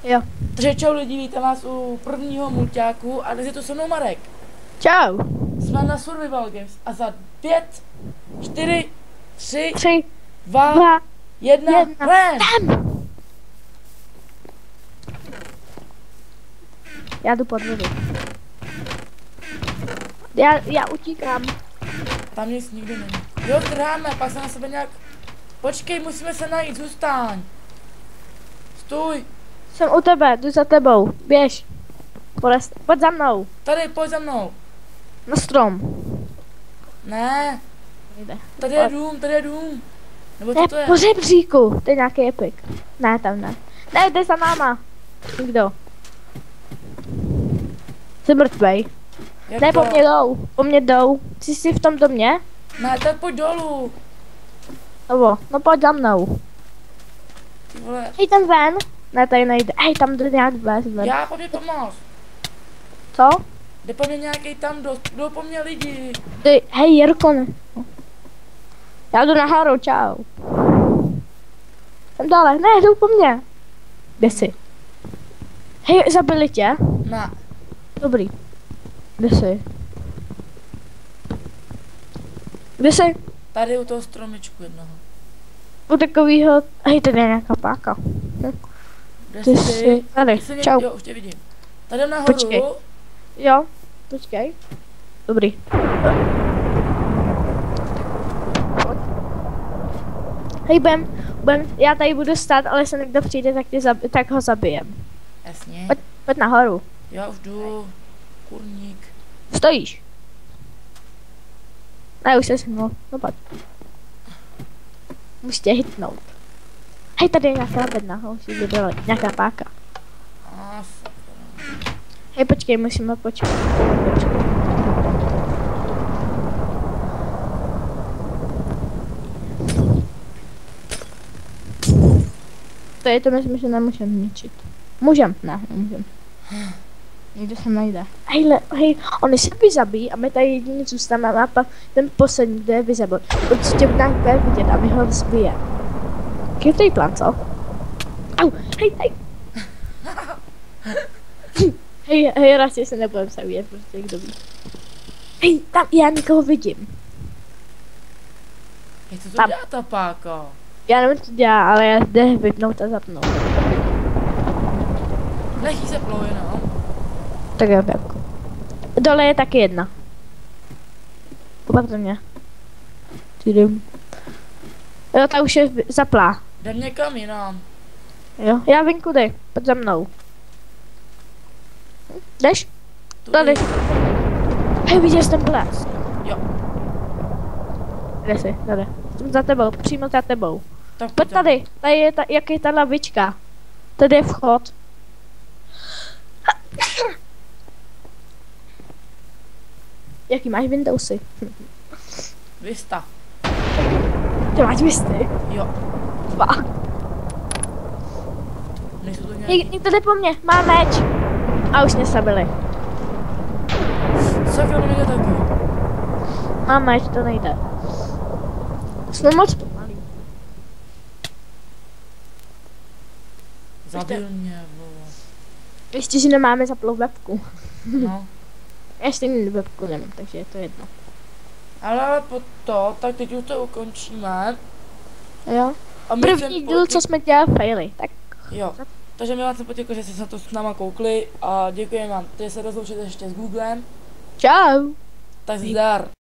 Jo. Takže čau lidi, vítám vás u prvního mulťáku a dnes je to se mnou Marek. Čau. Jsme na Survival Games a za 5, 4, 3, 3, 2, 2, 1, 1. ren! Já jdu pod vodu. Já utíkám. Tam nic nikdy není. Jo, trháme, pak se na sebe nějak... Počkej, musíme se najít, zůstaň. Stůj, Jsem u tebe, jdu za tebou. Běž. Pojď za mnou. tady, pojď za mnou. Na strom. Ne, Nejde. tady je dům, tady je dům. Nebo co Ne, to je? po žebříku. To je nějaký epic. Ne, tam ne. Ne, jde za náma. Nikdo. Jsem mrtvej. Jak Ne, to? po mně jdou. Po mně jdou. Jsi v tom domě? Ne, tak pojď dolů. No pojď za mnou. Ty vole, Hej, tam ven. Ne, tady nejde. Hej, tam jde nějak ven. já po mě pomoct. Co? Jde po mě nějaký tam jdou po mě lidi. Hej, Jirko, ne. Já jdu nahoru, čau. Jsem dále, ne, jdou po mně. Kde jsi? Hej, zabili tě? Ne, Dobrý. Kde jsi? Kde jsi? tady u toho stromičku jednoho. U takovýho, hej, tady je nějaká páka. Kde Ty jsi? jsi tady, Jsi čau. Jo, už tě vidím. Tady nahoru. Počkej. Jo, počkej. Dobrý. Hej, já tady budu stát, ale se někdo přijde, tak ho zabijem. Jasně. Pojď nahoru. Já už jdu. Kurník. Stojíš. Ne, už se shnul. No pojď. Musíš tě hitnout. Hej, tady je nějaká bedna, ho musí vybrali. Nějaká páka. Sakra. Hej, počkej, musíme počkat. To myslím, že nemůžeme ničit. Můžem? Ne, nemůžem. Někdo se najde. Hej, oni se vyzabíjí a my tady jedině zůstaneme a pak ten poslední, kdo je vyzabil, určitě v nás bude vidět a my ho zbije. Chytrý plán, co? Au, hej. Hej, radši se nebudem zabíjet, prostě kdo ví. Hej, tam já někoho vidím. Hej, co to Tam. dělá ta páka? Já nevím, co dělá, ale já jde vypnout a zapnout. Nechý se plouje, no. Tak jo, pěpku. Dole je taky jedna. Opatrně. Tudum. Jo, ta už je zaplá. Jdem někam jinam. Jo, já vím kudy. Pojď za mnou. Jdeš? Tady. Hej, viděl jsi ten ples. Jo. Kde jsi? Tady. Jsem za tebou, přímo za tebou. Tak Pojď tady. Tady je jak je ta lavička. Tady je vchod. Jaký máš Windowsy? Vista. Ty máš Visty? Jo. Fakt. Nejsou to nějaký... Někdo jde po mně, má meč. A už mě zabili. Sakra, mi nejde taky. Má meč, to nejde. Jsme moc pomalí. Zabil mě, vole. Ještě, že nemáme zaplou webku. No. Já stejně webku nemám, takže je to jedno. Ale po to, tak teď už to ukončíme. Jo? A my První se díl, co jsme dělali, faily. Tak Jo. Takže my vám se poděkuji, že jste se na to s náma koukli a děkujeme vám. Teď se rozloučíte ještě s Googlem. čau. Tak zdar.